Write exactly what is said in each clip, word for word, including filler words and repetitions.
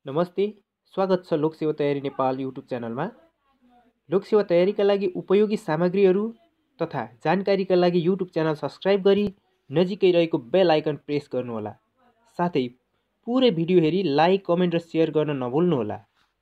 नमस्ते, स्वागत छ लोकसेवा तयारी नेपाल युट्युब च्यानलमा। लोकसेवा तयारीका लागि उपयोगी सामग्रीहरू तथा जानकारीका लागि युट्युब च्यानल सब्स्क्राइब गरी नजिकै रहेको बेल आइकन प्रेस गर्नुहोला। साथै पुरै भिडियो हेरी लाइक, कमेन्ट र सेयर गर्न नभुल्नुहोला।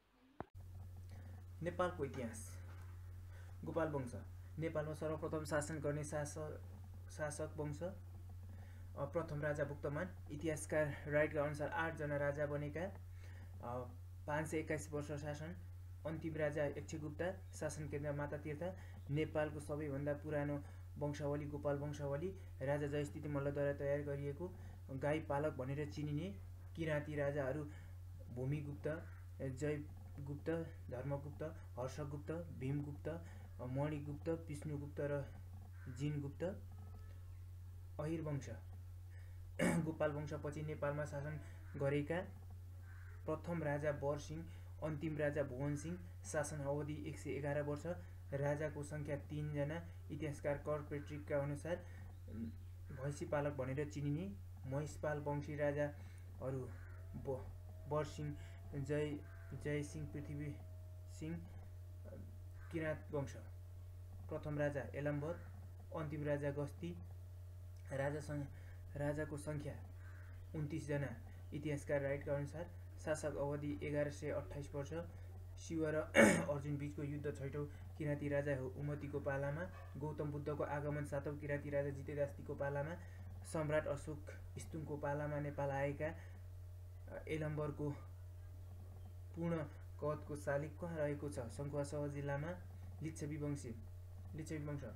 नेपालको इतिहास। गोपाल वंश नेपालमा सर्वप्रथम शासन गर्ने शासक शासक वंश। प्रथम राजा भुक्तमान। इतिहासकार राइटका अनुसार आठजना राजा बनेका। पाँच सय एक्काइस वर्ष शासन। अन्तिम राजा यक्षगुप्ता। शासन केन्द्र माता तीर्थ। नेपालको सबैभन्दा पुरानो वंशावली गोपाल वंशावली। राजा जयस्थिति मल्लद्वारा तयार गरिएको। गाई पालक भनेर चिनिने किराँती राजाहरू भूमिगुप्त, जयगुप्त, धर्मगुप्त, हर्षगुप्त, भीमगुप्त, मणिगुप्त, विष्णुगुप्त र जिनगुप्त। अहिर वंश गोपाल वंशपछि नेपालमा शासन गरेका प्रथम राजा बरसिंह, अन्तिम राजा भुवनसिंह। शासन अवधि एक सय एघार वर्ष। राजाको सङ्ख्या तीनजना। इतिहासकार कर्पेट्रिकका अनुसार भैँसीपालक भनेर चिनिने महिषपाल वंशी राजाहरू बरसिंह, जय जयसिंह, पृथ्वी सिंह। किराँत वंश प्रथम राजा एलम्बर, अन्तिम राजा गस्ती। राजा राजाको सङ्ख्या उन्तिसजना। इतिहासकार राइटका अनुसार शासक अवधि एघार सय अठाइस वर्ष। शिव र अर्जुन बीचको युद्ध छैटौँ किराँती राजा उमतीको पालामा। गौतम बुद्धको आगमन सातौँ किराँती राजा जितेदास्तीको पालामा। सम्राट अशोक स्तुङको पालामा नेपाल आएका एलम्बरको पूर्ण कदको शालिग कहाँ रहेको छ? सङ्खुवासह जिल्लामा। लिच्छवी वंशी लिच्छवी वंश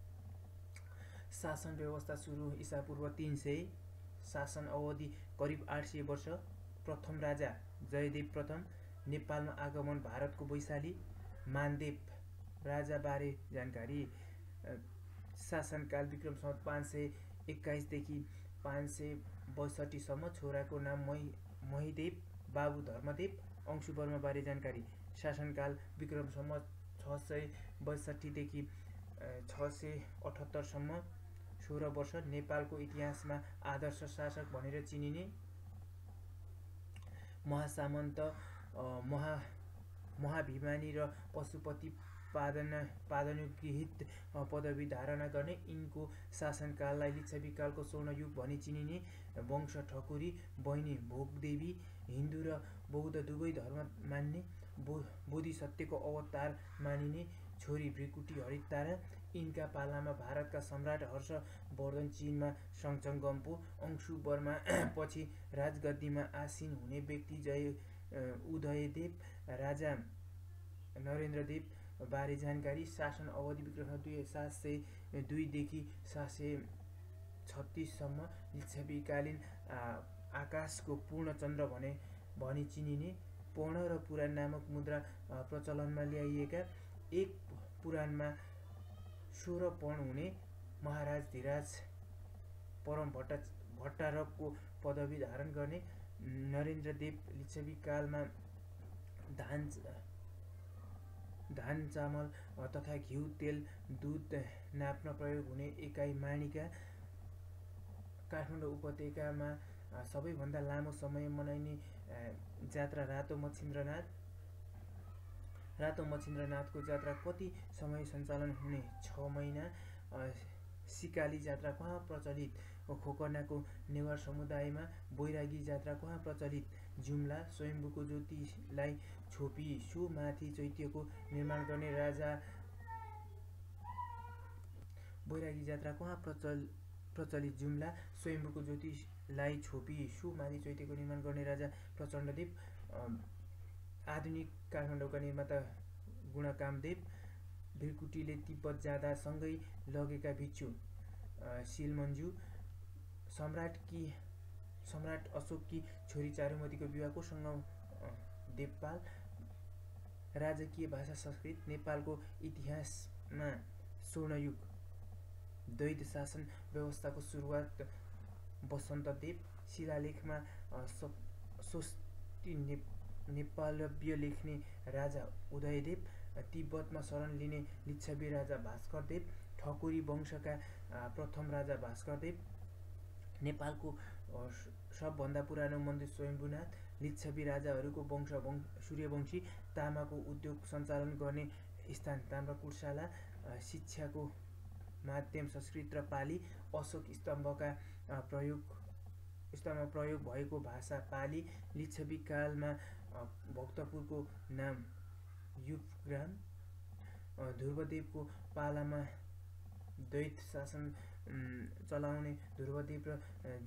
शासन व्यवस्था सुरु ईसापूर्व तीन सय। शासन अवधि करिब आठ सय वर्ष। प्रथम राजा जयदेव प्रथम। नेपालमा आगमन भारतको वैशाली। मानदेव राजाबारे जानकारी। शासनकाल विक्रम सम्वत पाँच सय एक्काइसदेखि पाँच सय बैसठीसम्म। छोराको नाम महि महिदेव, बाबु धर्मदेव। अंशुवर्माबारे जानकारी। शासनकाल विक्रम सम्वत छ सय बैसठीदेखि छ सय अठहत्तरसम्म। सोह्र वर्ष। नेपालको इतिहासमा आदर्श शासक भनेर चिनिने महासामन्त, महा महाभिमानी र पशुपति पादन पादनुगृहित पदवी धारणा गर्ने। यिनको शासनकाललाई लिच्छवी कालको स्वर्णयुग भनी चिनिने वंश ठकुरी। बहिनी भोगदेवी हिन्दू र बौद्ध दुवै धर्म मान्ने, बो बोधिसत्वको अवतार मानिने। छोरी भृकुटी हरितारा। यिनका पालामा भारतका सम्राट हर्षवर्धन चीनमा सङ्गचम्पू। अंशुवर्मा पछि राजगद्दीमा आसीन हुने व्यक्ति जय उदयदेव। राजा नरेन्द्रदेव बारे जानकारी। शासन अवधि विक्रम दुई सात सय दुईदेखि सात सय छत्तिससम्म। लिच्छवीकालीन आकाशको पूर्ण चन्द्र भने भनी चिनिने पर्ण र पुराण नामक मुद्रा प्रचलनमा ल्याइएका। एक पुराणमा सोह्र पर्ण हुने महाराज धीराज परम भट्टा भट्टारकको पदवी धारण गर्ने। नरेन्द्रदेव लिच्छवी कालमा धान धान चामल तथा घिउ, तेल, दुध नाप्न प्रयोग हुने एकाइ माणिका। काठमाडौँ उपत्यकामा सबैभन्दा लामो समय मनाइने जात्रा रातो मच्छिन्द्रनाथ। रातो मच्छिन्द्रनाथको जात्रा कति समय सञ्चालन हुने? छ महिना। सिकाली जात्रा कहाँ प्रचलित? खोकर्नाको नेवार समुदायमा। बैरागी जात्रा कहाँ प्रचलित? जुम्ला। स्वयम्भूको ज्योतिलाई छोपी सो माथि चैत्यको निर्माण गर्ने राजा। बैरागी जात्रा कहाँ प्रचल प्रचलित? जुम्ला। स्वयम्भूको ज्योतिलाई छोपी सो माथि चैत्यको निर्माण गर्ने राजा प्रचण्डदेव। आधुनिक काठमाडौँका निर्माता गुणकामदेव। भृकुटीले तिब्बत जाँदा सँगै लगेका भिक्षु शिलमन्जु। सम्राट कि सम्राट अशोककी छोरी चारुमतीको विवाह कोसँग? देवपाल। राजकीय भाषा संस्कृत। नेपालको इतिहासमा स्वर्णयुग द्वैत शासन व्यवस्थाको सुरुवात वसन्तदेव। शिलालेखमा स्वस्ति नेपालव्य लेख्ने राजा उदयदेव। तिब्बतमा शरण लिने लिच्छवी राजा भास्करदेव। ठकुरी वंशका प्रथम राजा भास्करदेव। नेपालको सबभन्दा पुरानो मन्दिर स्वयम्भूनाथ। लिच्छवी राजाहरूको वंश सूर्यवंशी तामाको उद्योग सञ्चालन गर्ने स्थान ताम्रकुटशाला, शिक्षाको माध्यम संस्कृत र पाली, अशोक स्तम्भका प्रयोग स्तम्भमा प्रयोग भएको भाषा पाली, लिच्छवी कालमा भक्तपुरको नाम युपग्राम, ध्रुवदेवको पालामा द्वैत शासन चलाउने ध्रुवदेव र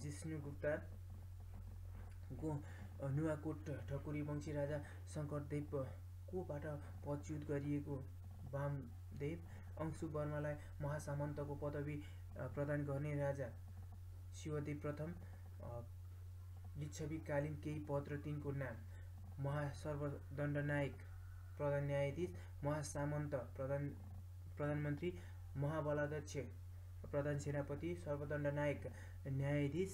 जिष्णुगुप्तको नुवाकोट ठकुरी वंशी राजा शङ्करदेवकोबाट पदच्युत गरिएको वामदेव, अंशु वर्मालाई महासामन्तको पदवी प्रदान गर्ने राजा शिवदेव प्रथम, लिच्छवीकालीन केही पद र तिनको नाम महासर्वदण्डनायक प्रधान न्यायाधीश, महासामन्त प्रधान प्रधानमन्त्री, महाबलाध्यक्ष प्रधान सेनापति, सर्वदण्डनायक न्यायाधीश,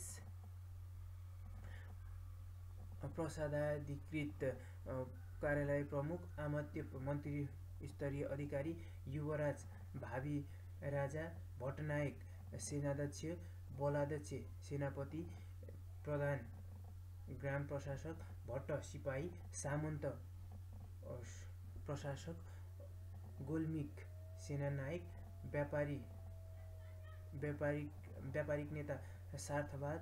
प्रसादाधिकृत कार्यालय प्रमुख, आमत्य मन्त्री स्तरीय अधिकारी, युवराज, भावी राजा, भट्टनायक सेनाध्यक्ष, बलाध्यक्ष सेनापति, प्रधान ग्राम प्रशासक, भट्ट सिपाही, सामन्त प्रशासक, गोल्मिक सेनानायक, व्यापारी व्यापारिक व्यापारिक नेता, सार्थवाद,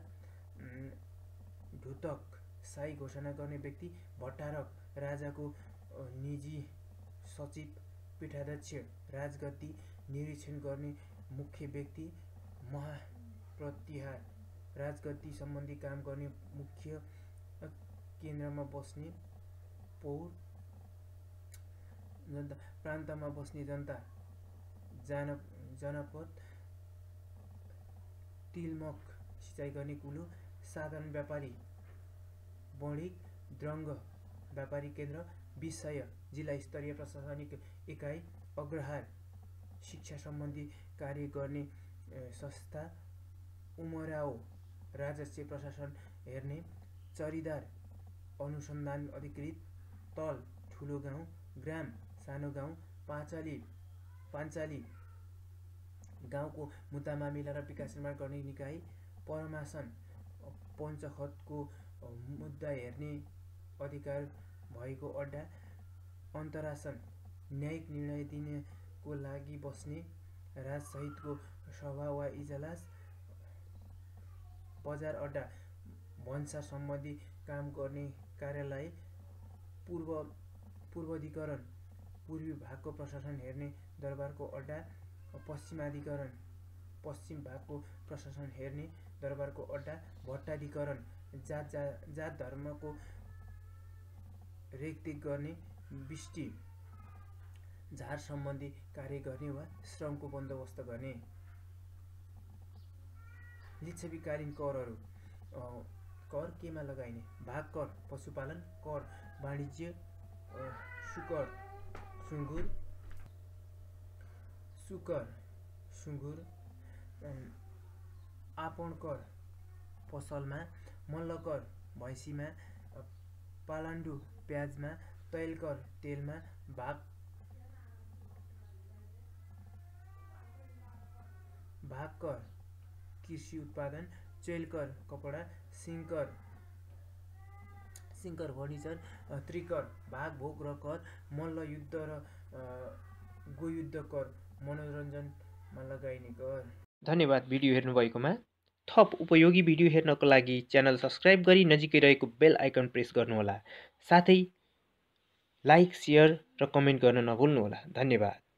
ढुतक शाही घोषणा गर्ने व्यक्ति, भट्टारक राजाको निजी सचिव, पीठाध्यक्ष, राजगद्दी निरीक्षण गर्ने मुख्य व्यक्ति, महाप्रतिहार राजगद्दी सम्बन्धी काम गर्ने मुख्य केन्द्रमा बस्ने पौर, जनता प्रान्तमा बस्ने जनता, जान जनपद, तिलमक सिँचाइ गर्ने कुलो, साधारण व्यापारी, बणिक, द्रङ्ग व्यापारी केन्द्र, विषय जिल्ला स्तरीय प्रशासनिक इकाइ, अग्रहार शिक्षा सम्बन्धी कार्य गर्ने संस्था, उमराव राजस्व प्रशासन हेर्ने, चरीदार अनुसन्धान अधिकृत, तल ठुलो गाउँ, ग्राम सानो गाउँ, पाँचाली पाञ्चाली गाउँको मुद्दा मामिला र विकास निर्माण गर्ने निकाय, परमासन पञ्चखतको मुद्दा हेर्ने अधिकार भएको अड्डा, अन्तरासन न्यायिक निर्णय दिनको लागि बस्ने राजसहितको सभा वा इजलास, बजार अड्डा भन्सार सम्बन्धी काम गर्ने कार्यालय, पूर्व पूर्वाधिकरण पूर्वी भागको प्रशासन हेर्ने दरबारको अड्डा, पश्चिमाधिकरण पश्चिम भागको प्रशासन हेर्ने दरबारको अड्डा, भट्टाधिकरण जात जा, जात धर्मको रेखदेख गर्ने, बिष्टी झार सम्बन्धी कार्य गर्ने वा श्रमको बन्दोबस्त गर्ने। लिच्छवीकालीन करहरू, कर केमा लगाइने, भाग कर पशुपालन, कर वाणिज्य, सुकर सुँगुर सुकर सुँगुर, आपण कर पसलमा, मल्ल कर भैँसीमा, पालान्डु प्याजमा, तैल कर तेलमा, भाग भाग कर कृषि उत्पादन, चेल कर कपडा, सिंकर सिंकर फर्निचर, त्रिकर भाग भोग र कर, मल्ल युद्ध र गोयुद्ध कर मनोरञ्जनमा लगाइने कर। धन्यवाद भिडियो हेर्नुभएकोमा। थप उपयोगी भिडियो हेर्नको लागि च्यानल सब्स्क्राइब गरी नजिकै रहेको बेल आइकन प्रेस गर्नुहोला। साथै लाइक, सेयर र कमेन्ट गर्न नभुल्नुहोला। धन्यवाद।